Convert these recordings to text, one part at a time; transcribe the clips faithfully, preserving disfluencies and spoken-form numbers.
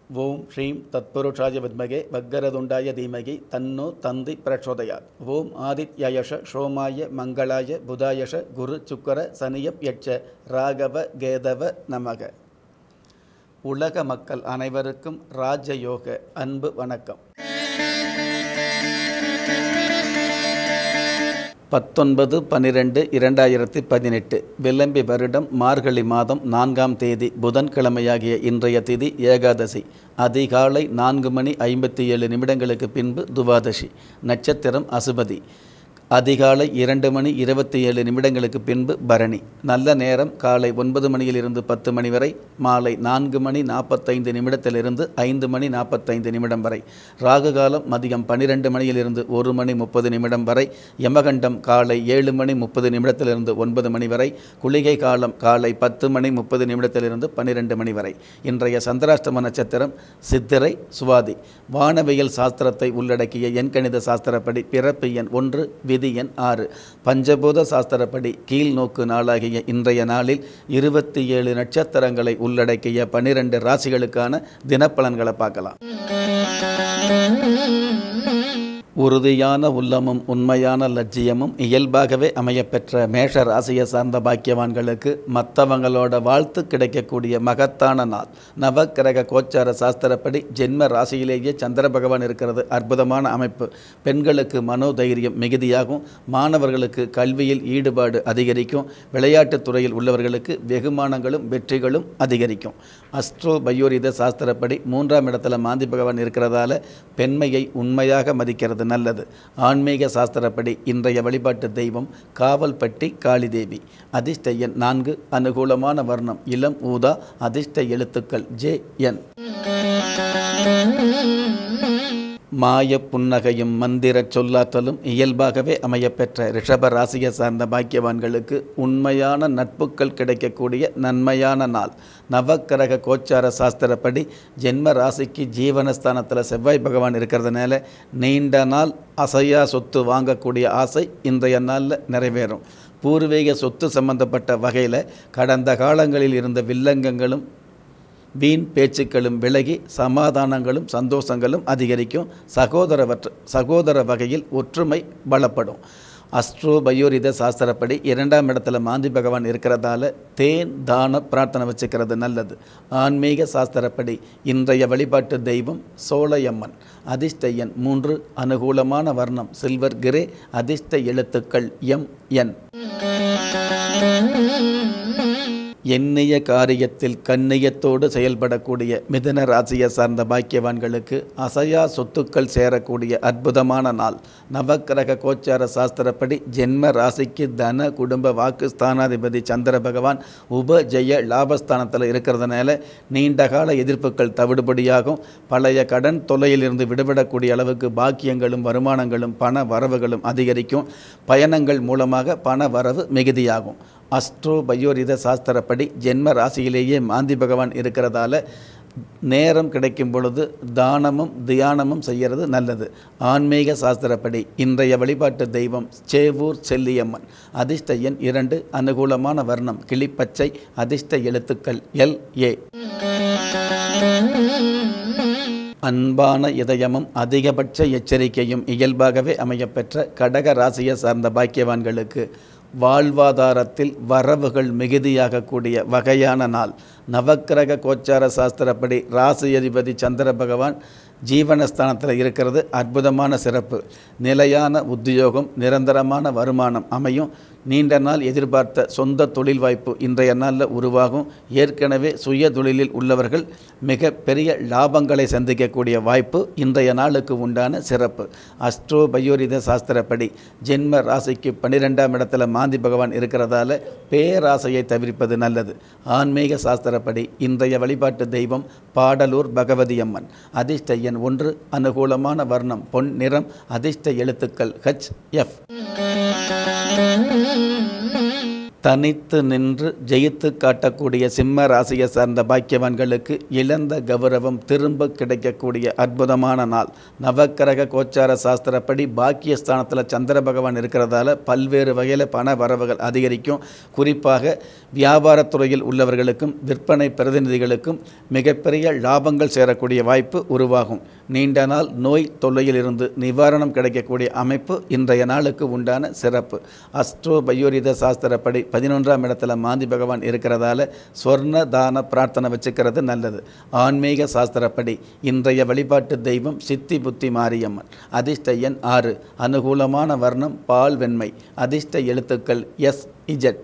ஓம் ஸ்ரீம் தத்புருஷாய வித்மகே வக்கரதுண்டாய தீமகி தன்னோ தந்தி பிரச்சோதயாத். ஓம் ஆதித்யாயஷ சோமாய மங்களாய புதாயஷ குரு சுக்கர சனியப் யட்ச ராகவ கேதவ நமக. உலக மக்கள் அனைவருக்கும் ராஜயோக அன்பு வணக்கம். பத்தொன்பது பன்னிரெண்டு இரண்டாயிரத்தி பதினெட்டு விளம்பி வருடம் மார்கழி மாதம் நான்காம் தேதி புதன்கிழமையாகிய இன்றைய திதி ஏகாதசி. அதிகாலை நான்கு மணி ஐம்பத்தி ஏழு நிமிடங்களுக்கு பின்பு துவாதசி. நட்சத்திரம் அசுபதி. அதிகாலை இரண்டு மணி இருபத்தி ஏழு நிமிடங்களுக்கு பின்பு பரணி. நல்ல நேரம் காலை ஒன்பது மணியிலிருந்து பத்து மணி வரை, மாலை நான்கு மணி நாற்பத்தைந்து நிமிடத்திலிருந்து ஐந்து மணி நாற்பத்தைந்து நிமிடம் வரை. ராகு காலம் மதியம் பன்னிரெண்டு மணியிலிருந்து ஒரு மணி முப்பது நிமிடம் வரை. யமகண்டம் காலை ஏழு மணி முப்பது நிமிடத்திலிருந்து ஒன்பது மணி வரை. குளிகை காலம் காலை பத்து மணி முப்பது நிமிடத்திலிருந்து பன்னிரெண்டு மணி வரை. இன்றைய சந்திராஷ்டம நட்சத்திரம் சித்திரை சுவாதி. வானவியல் சாஸ்திரத்தை உள்ளடக்கிய எண்கணித சாஸ்திரப்படி பிறப்பு எண் ஒன்று, விதி எண் ஆறு. பஞ்சபூத சாஸ்திரப்படி கீழ் நோக்கு நாளாகிய இன்றைய நாளில் இருபத்தி ஏழு நட்சத்திரங்களை உள்ளடக்கிய பனிரெண்டு ராசிகளுக்கான தினப்பலன்களை பார்க்கலாம். உறுதியான உள்ளமும் உண்மையான லட்சியமும் இயல்பாகவே அமையப்பெற்ற மேஷ ராசியை சார்ந்த பாக்கியவான்களுக்கு மற்றவங்களோட வாழ்த்து கிடைக்கக்கூடிய மகத்தான நாள். நவக்கிரக கோச்சார சாஸ்திரப்படி ஜென்ம ராசியிலேயே சந்திர பகவான் இருக்கிறது அற்புதமான அமைப்பு. பெண்களுக்கு மனோதைரியம் மிகுதியாகும். மாணவர்களுக்கு கல்வியில் ஈடுபாடு அதிகரிக்கும். விளையாட்டுத் துறையில் உள்ளவர்களுக்கு வெகுமானங்களும் வெற்றிகளும் அதிகரிக்கும். அஸ்ட்ரோ பயோரித சாஸ்திரப்படி மூன்றாம் இடத்துல மாந்தி பகவான் இருக்கிறதால பெண்மையை உண்மையாக மதிக்கிறது நல்லது. ஆன்மீக சாஸ்திரப்படி இன்றைய வழிபாட்டு தெய்வம் காவல்பட்டி காளிதேவி. அதிர்ஷ்ட எண் நான்கு. அனுகூலமான வர்ணம் இளம் ஊதா. அதிர்ஷ்ட எழுத்துக்கள் ஜே என். மாய புன்னகையும் மந்திர சொல்லாற்றலும் இயல்பாகவே அமையப்பெற்ற ரிஷப ராசியை சார்ந்த பாக்கியவான்களுக்கு உண்மையான நட்புகள் கிடைக்கக்கூடிய நன்மையான நாள். நவக்கிரக கோச்சார சாஸ்திரப்படி ஜென்ம ராசிக்கு ஜீவனஸ்தானத்தில் செவ்வாய் பகவான் இருக்கிறதுனால நீண்ட நாள் அசையா சொத்து வாங்கக்கூடிய ஆசை இன்றைய நாளில் நிறைவேறும். பூர்வீக சொத்து சம்பந்தப்பட்ட வகையில் கடந்த காலங்களில் இருந்த வில்லங்கங்களும் வீண் பேச்சுக்களும் விலகி சமாதானங்களும் சந்தோஷங்களும் அதிகரிக்கும். சகோதரவற்ற சகோதர வகையில் ஒற்றுமை பலப்படும். அஸ்ட்ரோ பயோரித சாஸ்திரப்படி இரண்டாம் இடத்துல மாந்தி பகவான் இருக்கிறதால தேன் தான பிரார்த்தனை வச்சுக்கிறது நல்லது. ஆன்மீக சாஸ்திரப்படி இன்றைய வழிபாட்டு தெய்வம் சோலையம்மன். அதிர்ஷ்ட எண் மூன்று. அனுகூலமான வர்ணம் சில்வர் கிரே. அதிர்ஷ்ட எழுத்துக்கள் எம் என். எண்ணிய காரியத்தில் கண்ணியத்தோடு செயல்படக்கூடிய மிதுன ராசியை சார்ந்த பாக்கியவான்களுக்கு அசையா சொத்துக்கள் சேரக்கூடிய அற்புதமான நாள். நவக்கிரக கோச்சார சாஸ்திரப்படி ஜென்ம ராசிக்கு தன குடும்ப வாக்கு ஸ்தானாதிபதி சந்திர பகவான் உப ஜெய லாபஸ்தானத்தில் இருக்கிறதுனால நீண்டகால எதிர்ப்புகள் தவிடுபடியாகும். பழைய கடன் தொல்லையிலிருந்து விடுபடக்கூடிய அளவுக்கு பாக்கியங்களும் வருமானங்களும் பண வரவுகளும் அதிகரிக்கும். பயணங்கள் மூலமாக பண வரவு மிகுதியாகும். அஸ்ட்ரோ பயோரித சாஸ்திரப்படி ஜென்ம ராசியிலேயே மாந்தி பகவான் இருக்கிறதால நேரம் கிடைக்கும் பொழுது தானமும் தியானமும் செய்கிறது நல்லது. ஆன்மீக சாஸ்திரப்படி இன்றைய வழிபாட்டு தெய்வம் சேவூர் செல்லியம்மன். அதிர்ஷ்ட எண் இரண்டு. அனுகூலமான வர்ணம் கிளிப்பச்சை. அதிர்ஷ்ட எழுத்துக்கள் எல் ஏ. அன்பான இதயமும் அதிகபட்ச எச்சரிக்கையும் இயல்பாகவே அமையப்பெற்ற கடக ராசியை சார்ந்த பாக்கியவான்களுக்கு வாழ்வாதாரத்தில் வரவுகள் மிகுதியாகக்கூடிய வகையான நாள். நவக்கிரக கோச்சார சாஸ்திரப்படி ராசி அதிபதி சந்திர பகவான் ஜீவனஸ்தானத்தில் இருக்கிறது அற்புதமான சிறப்பு. நிலையான உத்தியோகம், நிரந்தரமான வருமானம் அமையும். நீண்ட நாள் எதிர்பார்த்த சொந்த தொழில் வாய்ப்பு இன்றைய நாளில் உருவாகும். ஏற்கனவே சுய தொழிலில் உள்ளவர்கள் மிக பெரிய லாபங்களை சந்திக்கக்கூடிய வாய்ப்பு இன்றைய நாளுக்கு உண்டான சிறப்பு. அஸ்ட்ரோ பயோரித சாஸ்திரப்படி ஜென்ம ராசிக்கு பன்னிரெண்டாம் இடத்துல மாந்தி பகவான் இருக்கிறதால பேராசையை தவிர்ப்பது நல்லது. ஆன்மீக சாஸ்திரப்படி இன்றைய வழிபாட்டு தெய்வம் பாடலூர் பகவதி அம்மன். அதிர்ஷ்ட எண் ஒன்று. அனுகூலமான வர்ணம் பொன் நிறம். அதிர்ஷ்ட எழுத்துக்கள் ஹச் எஃப். தனித்து நின்று ஜெயித்து காட்டக்கூடிய சிம்ம ராசியை சார்ந்த பாக்கியவான்களுக்கு இழந்த கௌரவம் திரும்ப கிடைக்கக்கூடிய அற்புதமான நாள். நவக்கிரக கோச்சார சாஸ்திரப்படி பாக்கியஸ்தானத்தில் சந்திர பகவான் இருக்கிறதால பல்வேறு வகையில் பண வரவுகள் அதிகரிக்கும். குறிப்பாக வியாபாரத்துறையில் உள்ளவர்களுக்கும் விற்பனை பிரதிநிதிகளுக்கும் மிகப்பெரிய லாபங்கள் சேரக்கூடிய வாய்ப்பு உருவாகும். நீண்ட நாள் நோய் தொல்லையில் இருந்து நிவாரணம் கிடைக்கக்கூடிய அமைப்பு இன்றைய நாளுக்கு உண்டான சிறப்பு. அஸ்ட்ரோ பயோரித சாஸ்திரப்படி பதினொன்றாம் இடத்துல மாந்தி பகவான் இருக்கிறதால ஸ்வர்ண தான பிரார்த்தனை வச்சுக்கிறது நல்லது. ஆன்மீக சாஸ்திரப்படி இன்றைய வழிபாட்டு தெய்வம் சித்தி புத்தி மாரியம்மன். அதிர்ஷ்ட எண் ஆறு. அனுகூலமான வர்ணம் பால் வெண்மை. அதிர்ஷ்ட எழுத்துக்கள் எஸ் இஜட்.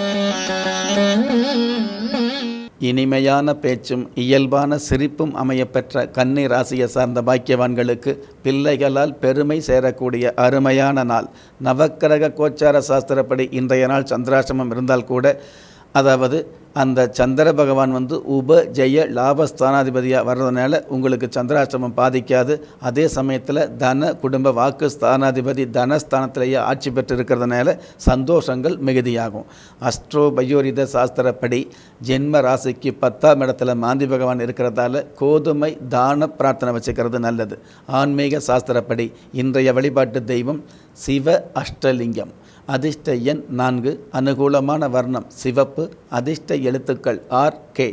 இனிமையான பேச்சும் இயல்பான சிரிப்பும் அமையப்பெற்ற கன்னி ராசியை சார்ந்த பாக்கியவான்களுக்கு பிள்ளைகளால் பெருமை சேரக்கூடிய அருமையான நாள். நவக்கிரக கோச்சார சாஸ்திரப்படி இன்றைய நாள் சந்திராசிரமம் இருந்தால் கூட, அதாவது அந்த சந்திர பகவான் வந்து உப ஜெய லாபஸ்தானாதிபதியாக வர்றதுனால உங்களுக்கு சந்திராஷ்டமம் பாதிக்காது. அதே சமயத்தில் தன குடும்ப வாக்கு ஸ்தானாதிபதி தனஸ்தானத்திலேயே ஆட்சி பெற்று இருக்கிறதுனால சந்தோஷங்கள் மிகுதியாகும். அஸ்ட்ரோ பயோரித சாஸ்திரப்படி ஜென்ம ராசிக்கு பத்தாம் இடத்துல மாந்தி பகவான் இருக்கிறதால கோதுமை தான பிரார்த்தனை வச்சுக்கிறது நல்லது. ஆன்மீக சாஸ்திரப்படி இன்றைய வழிபாட்டு தெய்வம் சிவ அஷ்டலிங்கம். அதிர்ஷ்ட எண் நான்கு. அனுகூலமான வர்ணம் சிவப்பு. அதிர்ஷ்ட எழுத்துக்கள் ஆர் கே.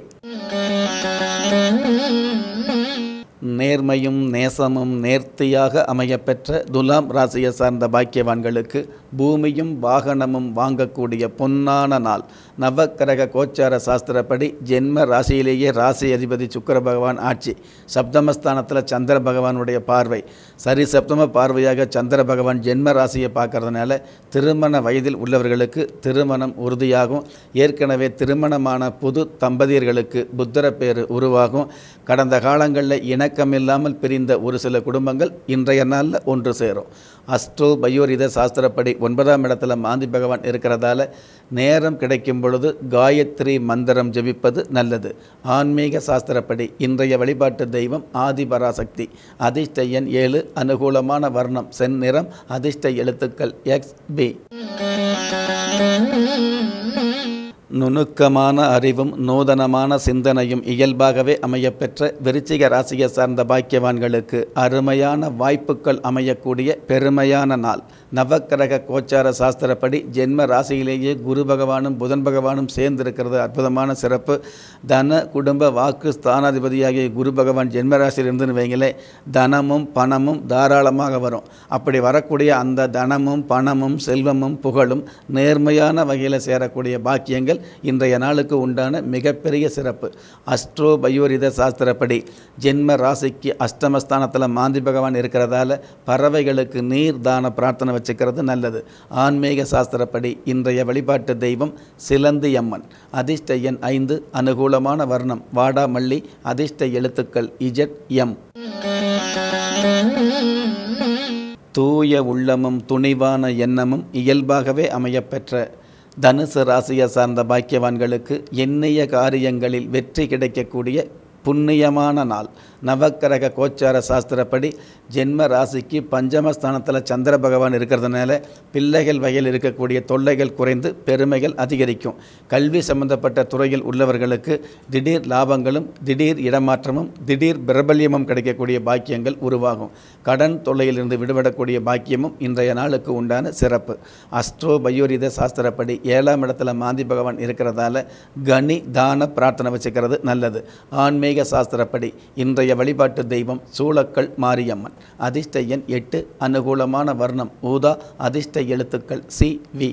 நேர்மையும் நேசமும் நேர்த்தியாக அமையப்பெற்ற துலாம் ராசியை சார்ந்த பாக்கியவான்களுக்கு பூமியும் வாகனமும் வாங்கக்கூடிய பொன்னான நாள். நவக்கிரக கோச்சார சாஸ்திரப்படி ஜென்ம ராசியிலேயே ராசி அதிபதி சுக்கிர பகவான் ஆட்சி. சப்தமஸ்தானத்தில் சந்திர பகவானுடைய பார்வை. சரி சப்தம பார்வையாக சந்திர பகவான் ஜென்ம ராசியை பார்க்கறதுனால திருமண வயதில் உள்ளவர்களுக்கு திருமணம் உறுதியாகும். ஏற்கனவே திருமணமான புது தம்பதியர்களுக்கு புத்திர பேறு உருவாகும். கடந்த காலங்களில் இணக்கமில்லாமல் பிரிந்த ஒரு சில குடும்பங்கள் இன்றைய நாளில் ஒன்று சேரும். அஸ்ட்ரோ பயோரித சாஸ்திரப்படி ஒன்பதாம் இடத்துல மாந்தி பகவான் இருக்கிறதால நேரம் கிடைக்கும் பொழுது காயத்ரி மந்திரம் ஜபிப்பது நல்லது. ஆன்மீக சாஸ்திரப்படி இன்றைய வழிபாட்டு தெய்வம் ஆதிபராசக்தி. அதிர்ஷ்ட எண் ஏழு. அனுகூலமான வர்ணம் செந்நிறம். அதிர்ஷ்ட எழுத்துக்கள் எக்ஸ் பி. நுணுக்கமான அறிவும் நூதனமான சிந்தனையும் இயல்பாகவே அமையப்பெற்ற விருச்சிக ராசியை சார்ந்த பாக்கியவான்களுக்கு அருமையான வாய்ப்புகள் அமையக்கூடிய பெருமையான நாள். நவக்கிரக கோச்சார சாஸ்திரப்படி ஜென்ம ராசியிலேயே குரு பகவானும் புதன் பகவானும் சேர்ந்திருக்கிறது அற்புதமான சிறப்பு. தன குடும்ப வாக்கு ஸ்தானாதிபதியாகிய குரு பகவான் ஜென்ம ராசியில் இருந்துன்னு வைங்களே, தனமும் பணமும் தாராளமாக வரும். அப்படி வரக்கூடிய அந்த தனமும் பணமும் செல்வமும் புகழும் நேர்மையான வகையில் சேரக்கூடிய பாக்கியங்கள் இன்றைய நாளுக்கு உண்டான மிகப்பெரிய சிறப்பு. அஸ்ட்ரோ பயோரித சாஸ்திரப்படி ஜென்ம ராசிக்கு அஷ்டமஸ்தானத்தில் மாந்தி பகவான் இருக்கிறதால பறவைகளுக்கு நீர் தான பிரார்த்தனை வச்சுக்கிறது நல்லது. ஆன்மீக சாஸ்திரப்படி இன்றைய வழிபாட்டு தெய்வம் சிலந்தி அம்மன். அதிர்ஷ்ட எண் ஐந்து. அனுகூலமான வர்ணம் வாடாமல்லி. அதிர்ஷ்ட எழுத்துக்கள் இஜட் எம். தூய உள்ளமும் துணிவான எண்ணமும் இயல்பாகவே அமையப்பெற்ற தனுசு ராசியை சார்ந்த பாக்கியவான்களுக்கு எண்ணிய காரியங்களில் வெற்றி கிடைக்கக்கூடிய புண்ணியமான நாள். நவக்கிரக கோச்சார சாஸ்திரப்படி ஜென்ம ராசிக்கு பஞ்சமஸ்தானத்தில் சந்திர பகவான் இருக்கிறதுனால பிள்ளைகள் வகையில் இருக்கக்கூடிய தொல்லைகள் குறைந்து பெருமைகள் அதிகரிக்கும். கல்வி சம்பந்தப்பட்ட துறையில் உள்ளவர்களுக்கு திடீர் லாபங்களும் திடீர் இடமாற்றமும் திடீர் பிரபல்யமும் கிடைக்கக்கூடிய பாக்கியங்கள் உருவாகும். கடன் தொல்லையிலிருந்து விடுபடக்கூடிய பாக்கியமும் இன்றைய நாளுக்கு உண்டான சிறப்பு. அஸ்ட்ரோ பயோரித சாஸ்திரப்படி ஏழாம் இடத்துல மாந்தி பகவான் இருக்கிறதால கனி தான பிரார்த்தனை வச்சுக்கிறது நல்லது. ஆன்மீக சாஸ்திரப்படி இன்றைய வழிபாட்டு தெய்வம் சூளக்கல் மாரியம்மன். அதிர்ஷ்ட எண் எட்டு. அனுகூலமான வர்ணம் ஊதா. அதிர்ஷ்ட எழுத்துக்கள் சி வி.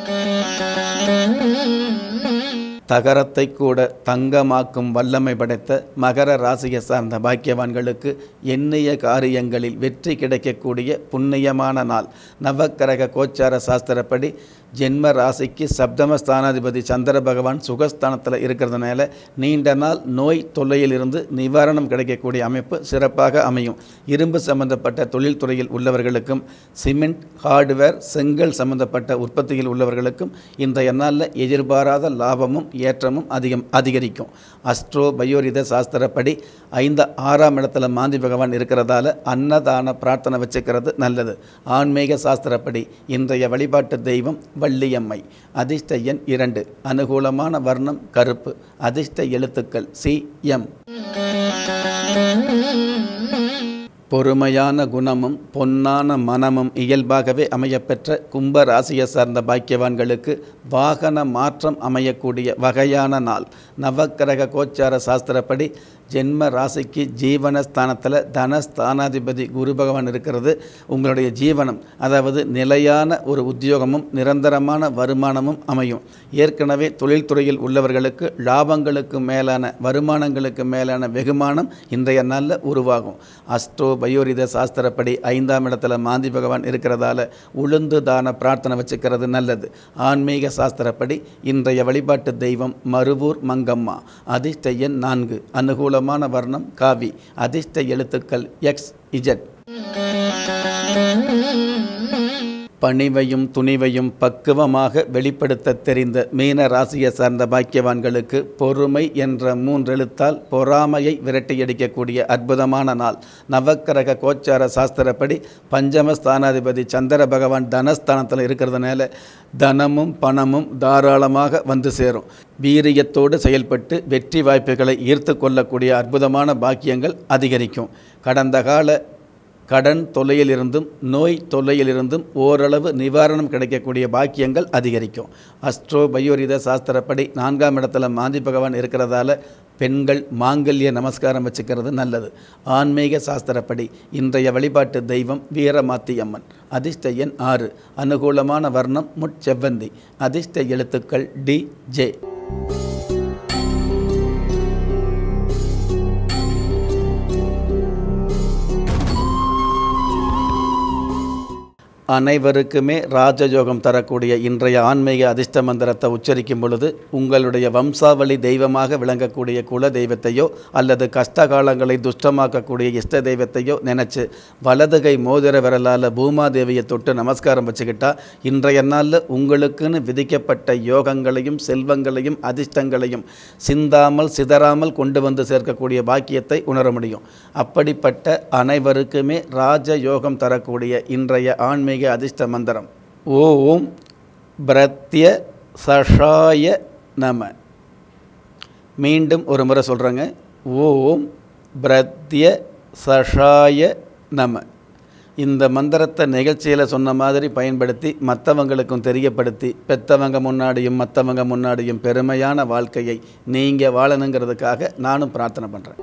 தகரத்தை கூட தங்கமாக்கும் வல்லமை படைத்த மகர ராசியை சார்ந்த பாக்கியவான்களுக்கு எண்ணிய காரியங்களில் வெற்றி கிடைக்கக்கூடிய புண்ணியமான நாள். நவக்கிரக கோச்சார சாஸ்திரப்படி ஜென்ம ராசிக்கு சப்தம ஸ்தானாதிபதி சந்திர பகவான் சுகஸ்தானத்தில் இருக்கிறதுனால நீண்ட நாள் நோய் தொல்லையில் இருந்து நிவாரணம் கிடைக்கக்கூடிய அமைப்பு சிறப்பாக அமையும். இரும்பு சம்பந்தப்பட்ட தொழில்துறையில் உள்ளவர்களுக்கும் சிமெண்ட் ஹார்ட்வேர் செங்கல் சம்பந்தப்பட்ட உற்பத்தியில் உள்ளவர்களுக்கும் இன்றைய நாளில் எதிர்பாராத லாபமும் ஏற்றமும் அதிகம் அதிகரிக்கும். அஸ்ட்ரோ பயோரித சாஸ்திரப்படி ஐந்து ஆறாம் இடத்துல மாந்தி பகவான் இருக்கிறதால அன்னதான பிரார்த்தனை வச்சுக்கிறது நல்லது. ஆன்மீக சாஸ்திரப்படி இன்றைய வழிபாட்டு தெய்வம் வள்ளியம்மை. அதிர்ஷ்ட எண் இரண்டு. அனுகூலமான வர்ணம் கருப்பு. அதிர்ஷ்ட எழுத்துக்கள் சி எம். பொறுமையான குணமும் பொன்னான மனமும் இயல்பாகவே அமையப்பெற்ற கும்ப ராசியை சார்ந்த பாக்கியவான்களுக்கு வாகன மாற்றம் அமையக்கூடிய வகையான நாள். நவக்கிரக கோச்சார சாஸ்திரப்படி ஜென்ம ராசிக்கு ஜீவனஸ்தானத்தில் தனஸ்தானாதிபதி குரு பகவான் இருக்கிறது. உங்களுடைய ஜீவனம் அதாவது நிலையான ஒரு உத்தியோகமும் நிரந்தரமான வருமானமும் அமையும். ஏற்கனவே தொழில்துறையில் உள்ளவர்களுக்கு லாபங்களுக்கு மேலான வருமானங்களுக்கு மேலான வெகுமானம் இன்றைய நாளில் உருவாகும். அஸ்ட்ரோ பயோரித சாஸ்திரப்படி ஐந்தாம் இடத்துல மாந்தி பகவான் இருக்கிறதால உளுந்து தான பிரார்த்தனை வச்சுக்கிறது நல்லது. ஆன்மீக சாஸ்திரப்படி இன்றைய வழிபாட்டு தெய்வம் மருவூர் மங்கம்மா. அதிர்ஷ்ட எண் நான்கு. அனுகூலமான வர்ணம் காவி. அதிர்ஷ்ட எழுத்துக்கள் எக்ஸ் இஜட். பணிவையும் துணிவையும் பக்குவமாக வெளிப்படுத்த தெரிந்த மீன ராசியை சார்ந்த பாக்கியவான்களுக்கு பொறுமை என்ற மூன்றெழுத்தால் பொறாமையை விரட்டியடிக்கக்கூடிய அற்புதமான நாள். நவக்கிரக கோச்சார சாஸ்திரப்படி பஞ்சமஸ்தானாதிபதி சந்திர பகவான் தனஸ்தானத்தில் இருக்கிறதுனால தனமும் பணமும் தாராளமாக வந்து சேரும். வீரியத்தோடு செயல்பட்டு வெற்றி வாய்ப்புகளை ஈர்த்து கொள்ளக்கூடிய அற்புதமான பாக்கியங்கள் அதிகரிக்கும். கடந்த கால கடன் தொல்லையிலிருந்தும் நோய் தொல்லையிலிருந்தும் ஓரளவு நிவாரணம் கிடைக்கக்கூடிய பாக்கியங்கள் அதிகரிக்கும். அஸ்ட்ரோ பயோரித சாஸ்திரப்படி நான்காம் இடத்துல மாந்தி பகவான் இருக்கிறதால பெண்கள் மாங்கல்ய நமஸ்காரம் வச்சுக்கிறது நல்லது. ஆன்மீக சாஸ்திரப்படி இன்றைய வழிபாட்டு தெய்வம் வீரமாத்தி அம்மன். அதிர்ஷ்ட எண் ஆறு. அனுகூலமான வர்ணம் முட்செவ்வந்தி. அதிர்ஷ்ட எழுத்துக்கள் டி ஜே. அனைவருக்குமே ராஜயோகம் தரக்கூடிய இன்றைய ஆன்மீக அதிர்ஷ்ட மந்திரத்தை உச்சரிக்கும் பொழுது உங்களுடைய வம்சாவளி தெய்வமாக விளங்கக்கூடிய குல தெய்வத்தையோ அல்லது கஷ்டகாலங்களை துஷ்டமாக்கக்கூடிய இஷ்ட தெய்வத்தையோ நினச்சி வலதுகை மோதிர விரலால் பூமாதேவியை தொட்டு நமஸ்காரம் வச்சுக்கிட்டா இன்றைய நாளில் உங்களுக்குன்னு விதிக்கப்பட்ட யோகங்களையும் செல்வங்களையும் அதிர்ஷ்டங்களையும் சிந்தாமல் சிதறாமல் கொண்டு வந்து சேர்க்கக்கூடிய பாக்கியத்தை உணர முடியும். அப்படிப்பட்ட அனைவருக்குமே ராஜயோகம் தரக்கூடிய இன்றைய ஆன்மீக அதிர்ஷ்ட மந்திரம் ஓம் பிரத்ய சஷாய நம. மீண்டும் ஒரு முறை சொல்கிறேங்க. ஓம் பிரத்ய சஷாய நம. இந்த மந்திரத்தை நிகழ்ச்சியில் சொன்ன மாதிரி பயன்படுத்தி மற்றவங்களுக்கும் தெரியப்படுத்தி பெற்றவங்க முன்னாடியும் மற்றவங்க முன்னாடியும் பெருமையான வாழ்க்கையை நீங்கள் வாழணுங்கிறதுக்காக நானும் பிரார்த்தனை பண்ணுறேன்.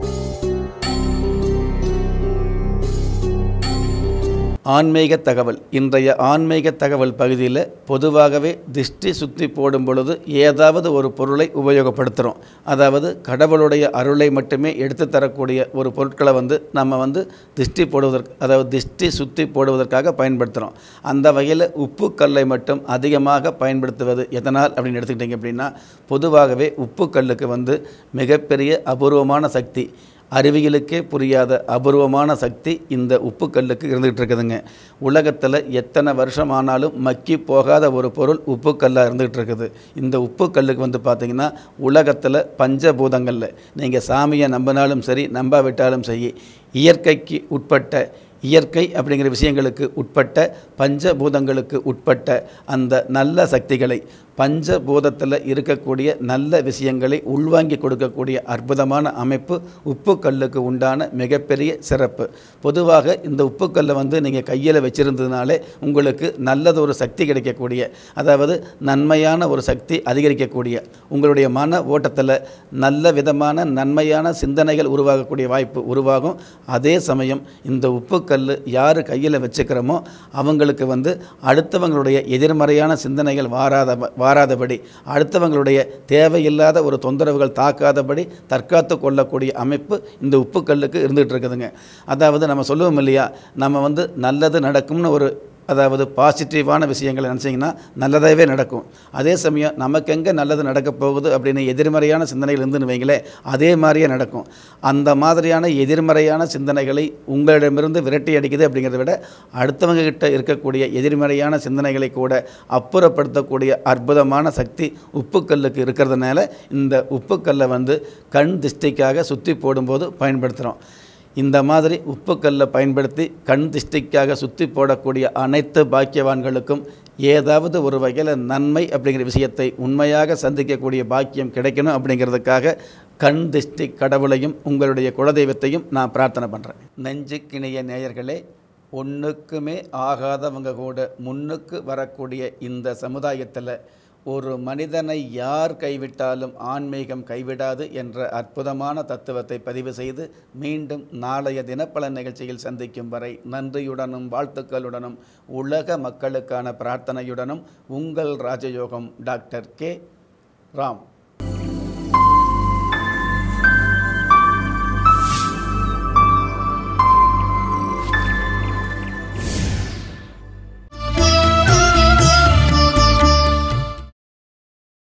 ஆன்மீக தகவல். இன்றைய ஆன்மீக தகவல் பகுதியில் பொதுவாகவே திஷ்டி சுற்றி போடும் பொழுது ஏதாவது ஒரு பொருளை உபயோகப்படுத்துகிறோம். அதாவது கடவுளுடைய அருளை மட்டுமே எடுத்து தரக்கூடிய ஒரு பொருட்களை வந்து நம்ம வந்து திஷ்டி போடுவதற்கு அதாவது திஷ்டி சுற்றி போடுவதற்காக பயன்படுத்துகிறோம். அந்த வகையில் உப்பு கல்லை மட்டும் அதிகமாக பயன்படுத்துவது எதனால் அப்படின்னு எடுத்துக்கிட்டிங்க அப்படின்னா பொதுவாகவே உப்பு கல்லுக்கு வந்து மிகப்பெரிய அபூர்வமான சக்தி, அறிவியலுக்கே புரியாத அபூர்வமான சக்தி இந்த உப்பு கல்லுக்கு இருந்துகிட்டு இருக்குதுங்க. உலகத்தில் எத்தனை வருஷம் ஆனாலும் மக்கி போகாத ஒரு பொருள் உப்பு கல்லாக இருந்துகிட்டு இருக்குது. இந்த உப்பு கல்லுக்கு வந்து பார்த்திங்கன்னா உலகத்தில் பஞ்சபூதங்களில் நீங்கள் சாமியை நம்பினாலும் சரி நம்பாவிட்டாலும் சரி இயற்கைக்கு உட்பட்ட இயற்கை அப்படிங்கிற விஷயங்களுக்கு உட்பட்ட பஞ்சபூதங்களுக்கு உட்பட்ட அந்த நல்ல சக்திகளை பஞ்சபூதத்தில் இருக்கக்கூடிய நல்ல விஷயங்களை உள்வாங்கி கொடுக்கக்கூடிய அற்புதமான அமைப்பு உப்பு கல்லுக்கு உண்டான மிகப்பெரிய சிறப்பு. பொதுவாக இந்த உப்பு கல்லை வந்து நீங்கள் கையில் வச்சுருந்ததுனாலே உங்களுக்கு நல்லது ஒரு சக்தி கிடைக்கக்கூடிய அதாவது நன்மையான ஒரு சக்தி அதிகரிக்கக்கூடிய உங்களுடைய மன ஓட்டத்தில் நல்ல விதமான நன்மையான சிந்தனைகள் உருவாகக்கூடிய வாய்ப்பு உருவாகும். அதே சமயம் இந்த உப்பு கல் யார் கையில் வச்சுக்கிறோமோ அவங்களுக்கு வந்து அடுத்தவங்களுடைய எதிர்மறையான சிந்தனைகள் வாராத வாராதபடி அடுத்தவங்களுடைய தேவையில்லாத ஒரு தொந்தரவுகள் தாக்காதபடி தற்காத்து கொள்ளக்கூடிய அமைப்பு இந்த உப்பு கல்லுக்கு இருந்துகிட்டு இருக்குதுங்க. அதாவது நம்ம சொல்லுவோம் இல்லையா, நம்ம வந்து நல்லது நடக்கும்னு ஒரு அதாவது பாசிட்டிவான விஷயங்களை நினச்சிங்கன்னா நல்லதாகவே நடக்கும். அதே சமயம் நமக்கு எங்கே நல்லது நடக்க போகுது அப்படின்னு எதிர்மறையான சிந்தனைகள் இருந்துன்னு வைங்களே, அதே மாதிரியே நடக்கும். அந்த மாதிரியான எதிர்மறையான சிந்தனைகளை உங்களிடமிருந்து விரட்டி அடிக்குது அப்படிங்கிறத விட அடுத்தவங்க கிட்ட இருக்கக்கூடிய எதிர்மறையான சிந்தனைகளை கூட அப்புறப்படுத்தக்கூடிய அற்புதமான சக்தி உப்புக்கல்லுக்கு இருக்கிறதுனால இந்த உப்புக்கல்லை வந்து கண் திஷ்டிக்காக சுற்றி போடும்போது பயன்படுத்துகிறோம். இந்த மாதிரி உப்புக்கல்லை பயன்படுத்தி கண் திஷ்டிக்காக சுற்றி போடக்கூடிய அனைத்து பாக்கியவான்களுக்கும் ஏதாவது ஒரு வகையில் நன்மை அப்படிங்கிற விஷயத்தை உண்மையாக சந்திக்கக்கூடிய பாக்கியம் கிடைக்கணும் அப்படிங்கிறதுக்காக கண் திஷ்டி கடவுளையும் உங்களுடைய குலதெய்வத்தையும் நான் பிரார்த்தனை பண்ணுறேன். நெஞ்சுக்கிணைய நேயர்களே, ஒன்றுக்குமே ஆகாதவங்க கூட முன்னுக்கு வரக்கூடிய இந்த சமுதாயத்தில் ஒரு மனிதனை யார் கைவிட்டாலும் ஆன்மீகம் கைவிடாது என்ற அற்புதமான தத்துவத்தை பதிவு செய்து மீண்டும் நாளைய தினப்பலன் நிகழ்ச்சியில் சந்திக்கும் வரை நன்றியுடனும் வாழ்த்துக்களுடனும் உலக மக்களுக்கான பிரார்த்தனையுடனும் உங்கள் ராஜயோகம் டாக்டர் கே ராம்.